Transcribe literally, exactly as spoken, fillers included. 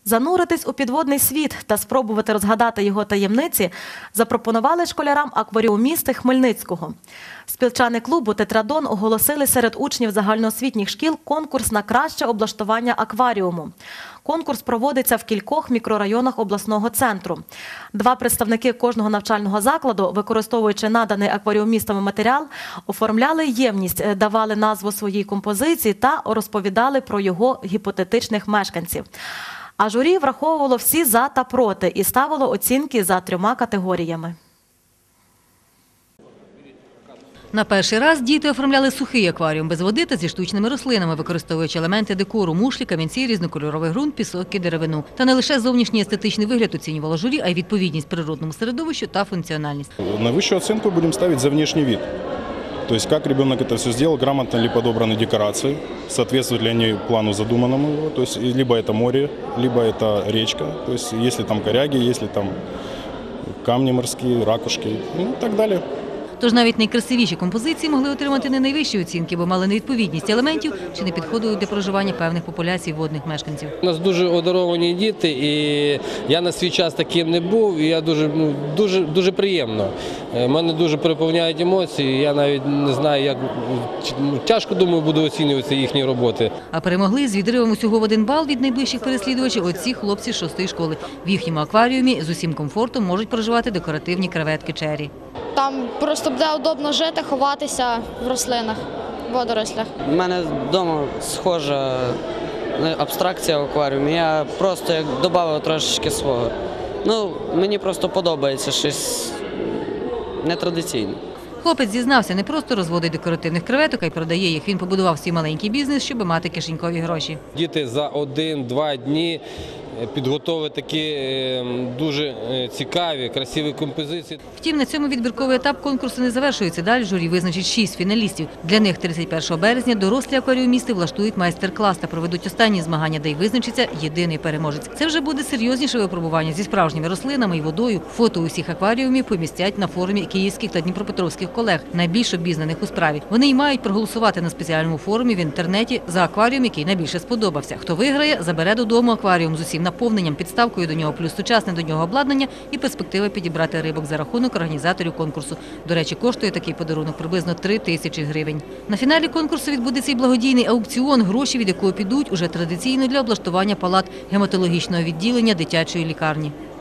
Зануритись у підводний світ та спробувати розгадати його таємниці запропонували школярам акваріумісти Хмельницького. Співчани клубу «Тетрадон» оголосили серед учнів загальноосвітніх шкіл конкурс на краще облаштування акваріуму. Конкурс проводиться в кількох мікрорайонах обласного центру. Два представники кожного навчального закладу, використовуючи наданий акваріумістами матеріал, оформляли ємність, давали назву своїй композиції та розповідали про його гіпотетичних мешканців. А журі враховувало всі «за» та «проти» і ставило оцінки за трьома категоріями. На перший раз діти оформляли сухий акваріум без води та зі штучними рослинами, використовуючи елементи декору – мушлі, камінці, різнокольоровий ґрунт, пісок і деревину. Та не лише зовнішній естетичний вигляд оцінювало журі, а й відповідність природному середовищу та функціональність. На вищу оценку будемо ставити за внешний вид. То есть, как ребенок это все сделал, грамотно ли подобраны декорации, соответствуют ли они плану задуманному. То есть, либо это море, либо это речка. То есть, если там коряги, если там камни морские, ракушки, ну, и так далее. Тож навіть найкрасивіші композиції могли отримати не найвищі оцінки, бо мали невідповідність елементів чи не підходили для проживання певних популяцій водних мешканців. У нас дуже одаровані діти, і я на свій час таким не був, і я дуже, ну, дуже, дуже приємно. Мене дуже переповняють емоції, я навіть не знаю, як, тяжко, думаю, буду оцінювати їхні роботи. А перемогли з відривом усього в один бал від найближчих переслідувачів оці хлопці з шостої школи. В їхньому акваріумі з усім комфортом можуть проживати декоративні креветки чері. Там просто буде удобно жити, ховатися в рослинах, в водорослях. У мене вдома схожа абстракція в акваріумі, я просто як додав трошечки свого. Ну, мені просто подобається щось нетрадиційне. Хлопець зізнався, не просто розводить декоративних креветок, а й продає їх. Він побудував свій маленький бізнес, щоб мати кишенькові гроші. Діти за один-два дні підготовили такі дуже цікаві, красиві композиції. Втім, на цьому відбірковий етап конкурсу не завершується. Далі журі визначить шість фіналістів. Для них тридцять першого березня дорослі акваріумісти влаштують майстер-клас та проведуть останні змагання, де й визначиться єдиний переможець. Це вже буде серйозніше випробування зі справжніми рослинами і водою. Фото усіх акваріумів помістять на форумі київських та дніпропетровських колег, найбільш обізнаних у справі. Вони й мають проголосувати на спеціальному форумі в інтернеті за акваріум, який найбільше сподобався. Хто виграє, забере додому акваріум з усім наповненням, підставкою до нього, плюс сучасне до нього обладнання і перспектива підібрати рибок за рахунок організаторів конкурсу. До речі, коштує такий подарунок приблизно три тисячі гривень. На фіналі конкурсу відбудеться й благодійний аукціон, гроші від якого підуть уже традиційно для облаштування палат гематологічного відділення дитячої лікарні.